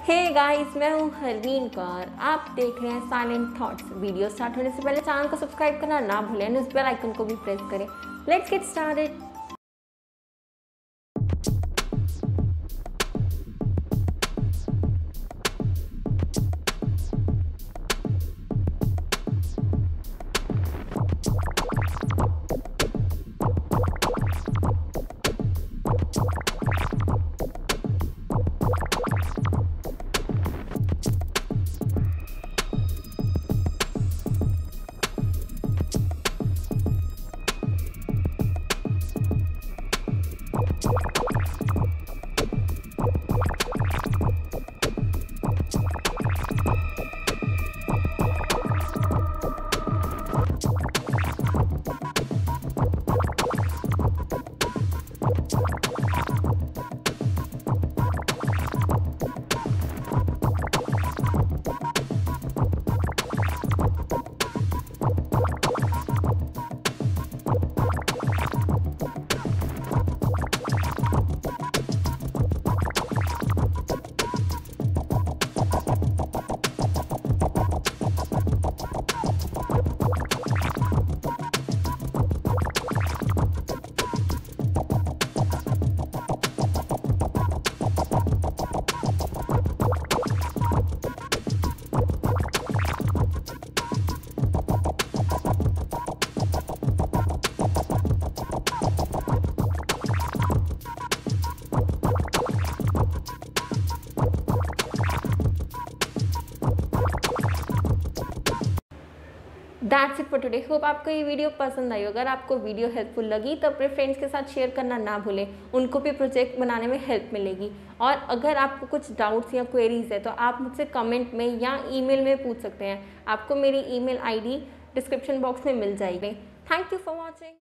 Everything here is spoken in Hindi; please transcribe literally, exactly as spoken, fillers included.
हे गाइस, मैं हूँ हरवीन कौर। आप देख रहे हैं साइलेंट थॉट्स। वीडियो स्टार्ट होने से पहले चैनल को सब्सक्राइब करना ना भूलें और उस बेल आइकन को भी प्रेस करें। Let's get started. That's it for today. Hope आपको ये वीडियो पसंद आई। अगर आपको वीडियो हेल्पफुल लगी तो अपने फ्रेंड्स के साथ शेयर करना ना भूलें, उनको भी प्रोजेक्ट बनाने में हेल्प मिलेगी। और अगर आपको कुछ डाउट्स या क्वेरीज है तो आप मुझसे कमेंट में या ईमेल में पूछ सकते हैं। आपको मेरी ईमेल आईडी डिस्क्रिप्शन बॉक्स में मिल जाएगी। Thank you for watching.